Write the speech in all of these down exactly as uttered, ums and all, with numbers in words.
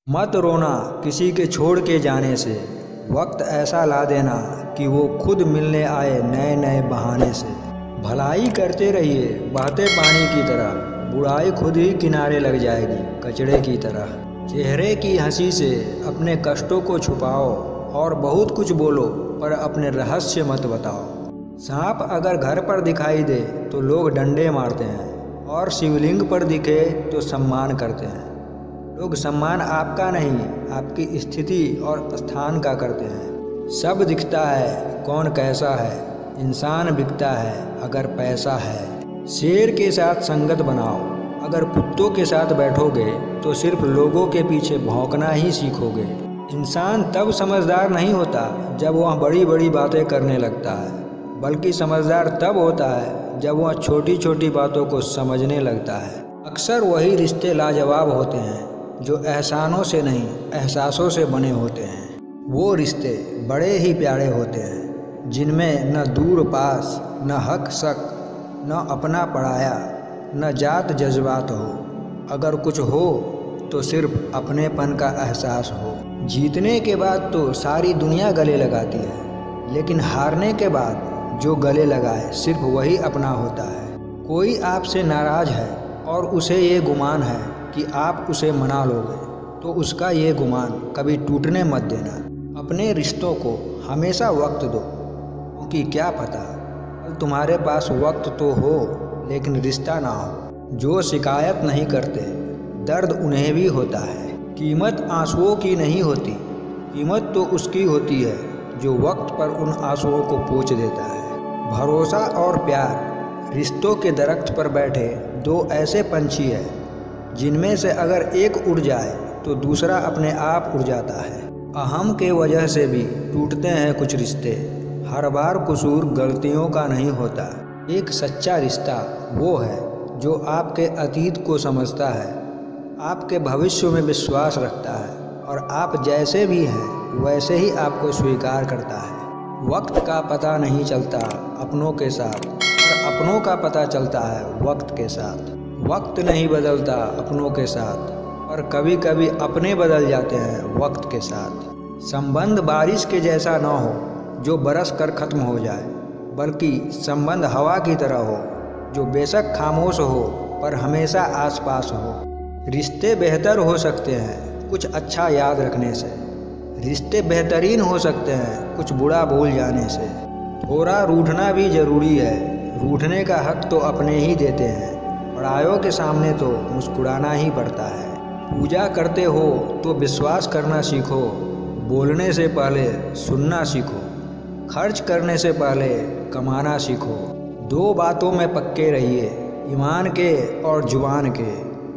मत रोना किसी के छोड़ के जाने से, वक्त ऐसा ला देना कि वो खुद मिलने आए नए नए बहाने से। भलाई करते रहिए बहते पानी की तरह, बुराई खुद ही किनारे लग जाएगी कचड़े की तरह। चेहरे की हंसी से अपने कष्टों को छुपाओ और बहुत कुछ बोलो पर अपने रहस्य मत बताओ। सांप अगर घर पर दिखाई दे तो लोग डंडे मारते हैं और शिवलिंग पर दिखे तो सम्मान करते हैं। लोग सम्मान आपका नहीं आपकी स्थिति और स्थान का करते हैं। सब दिखता है कौन कैसा है, इंसान बिकता है अगर पैसा है। शेर के साथ संगत बनाओ, अगर कुत्तों के साथ बैठोगे तो सिर्फ लोगों के पीछे भौंकना ही सीखोगे। इंसान तब समझदार नहीं होता जब वह बड़ी बड़ी बातें करने लगता है, बल्कि समझदार तब होता है जब वह छोटी छोटी बातों को समझने लगता है। अक्सर वही रिश्ते लाजवाब होते हैं जो एहसानों से नहीं एहसासों से बने होते हैं। वो रिश्ते बड़े ही प्यारे होते हैं जिनमें न दूर पास, न हक शक, न अपना पराया, न जात जज्बात हो। अगर कुछ हो तो सिर्फ अपनेपन का एहसास हो। जीतने के बाद तो सारी दुनिया गले लगाती है, लेकिन हारने के बाद जो गले लगाए सिर्फ वही अपना होता है। कोई आपसे नाराज़ है और उसे ये गुमान है कि आप उसे मना लोगे, तो उसका ये गुमान कभी टूटने मत देना। अपने रिश्तों को हमेशा वक्त दो, क्योंकि क्या पता कल तुम्हारे पास वक्त तो हो लेकिन रिश्ता ना हो। जो शिकायत नहीं करते दर्द उन्हें भी होता है। कीमत आंसुओं की नहीं होती, कीमत तो उसकी होती है जो वक्त पर उन आंसुओं को पोंछ देता है। भरोसा और प्यार रिश्तों के दरख्त पर बैठे दो ऐसे पंछी है जिनमें से अगर एक उड़ जाए तो दूसरा अपने आप उड़ जाता है। अहम के वजह से भी टूटते हैं कुछ रिश्ते, हर बार कसूर गलतियों का नहीं होता। एक सच्चा रिश्ता वो है जो आपके अतीत को समझता है, आपके भविष्य में विश्वास रखता है और आप जैसे भी हैं वैसे ही आपको स्वीकार करता है। वक्त का पता नहीं चलता अपनों के साथ, और अपनों का पता चलता है वक्त के साथ। वक्त नहीं बदलता अपनों के साथ, और कभी कभी अपने बदल जाते हैं वक्त के साथ। संबंध बारिश के जैसा ना हो जो बरस कर ख़त्म हो जाए, बल्कि संबंध हवा की तरह हो जो बेशक खामोश हो पर हमेशा आसपास हो। रिश्ते बेहतर हो सकते हैं कुछ अच्छा याद रखने से, रिश्ते बेहतरीन हो सकते हैं कुछ बुरा भूल जाने से। थोड़ा रूठना भी ज़रूरी है, रूठने का हक तो अपने ही देते हैं। परायों के सामने तो मुस्कुराना ही पड़ता है। पूजा करते हो तो विश्वास करना सीखो, बोलने से पहले सुनना सीखो, खर्च करने से पहले कमाना सीखो। दो बातों में पक्के रहिए, ईमान के और जुबान के।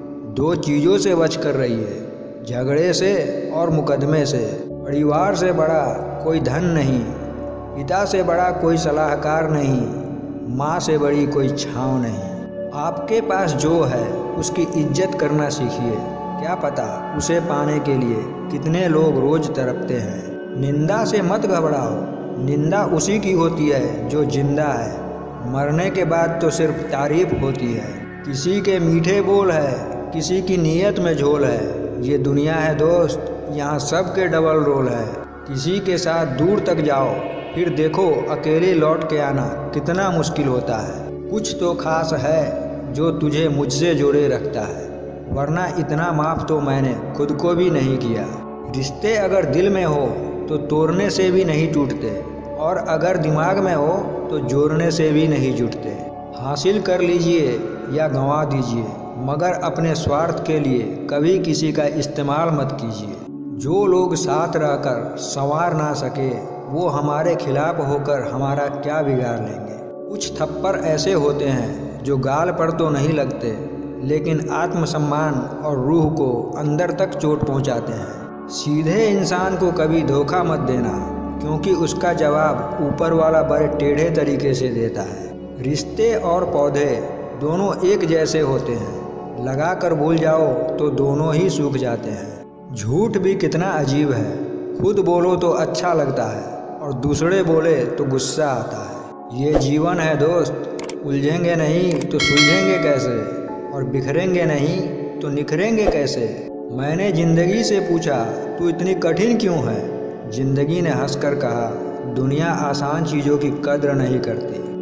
दो चीज़ों से बच कर रहिए, झगड़े से और मुकदमे से। परिवार से बड़ा कोई धन नहीं, पिता से बड़ा कोई सलाहकार नहीं, माँ से बड़ी कोई छाँव नहीं। आपके पास जो है उसकी इज्जत करना सीखिए, क्या पता उसे पाने के लिए कितने लोग रोज तड़पते हैं। निंदा से मत घबराओ, निंदा उसी की होती है जो जिंदा है, मरने के बाद तो सिर्फ तारीफ होती है। किसी के मीठे बोल है, किसी की नीयत में झोल है। ये दुनिया है दोस्त, यहाँ सबके डबल रोल है। किसी के साथ दूर तक जाओ फिर देखो अकेले लौट के आना कितना मुश्किल होता है। कुछ तो खास है जो तुझे मुझसे जोड़े रखता है, वरना इतना माफ़ तो मैंने खुद को भी नहीं किया। रिश्ते अगर दिल में हो तो तोड़ने से भी नहीं टूटते, और अगर दिमाग में हो तो जोड़ने से भी नहीं जुटते। हासिल कर लीजिए या गंवा दीजिए, मगर अपने स्वार्थ के लिए कभी किसी का इस्तेमाल मत कीजिए। जो लोग साथ रहकर संवार ना सके वो हमारे खिलाफ होकर हमारा क्या बिगाड़ लेंगे। कुछ थप्पड़ ऐसे होते हैं जो गाल पर तो नहीं लगते, लेकिन आत्मसम्मान और रूह को अंदर तक चोट पहुंचाते हैं। सीधे इंसान को कभी धोखा मत देना, क्योंकि उसका जवाब ऊपर वाला बड़े टेढ़े तरीके से देता है। रिश्ते और पौधे दोनों एक जैसे होते हैं, लगा कर भूल जाओ तो दोनों ही सूख जाते हैं। झूठ भी कितना अजीब है, खुद बोलो तो अच्छा लगता है और दूसरे बोले तो गुस्सा आता है। ये जीवन है दोस्त, उलझेंगे नहीं तो सुलझेंगे कैसे, और बिखरेंगे नहीं तो निखरेंगे कैसे। मैंने जिंदगी से पूछा, तू इतनी कठिन क्यों है? जिंदगी ने हंसकर कहा, दुनिया आसान चीज़ों की कद्र नहीं करती।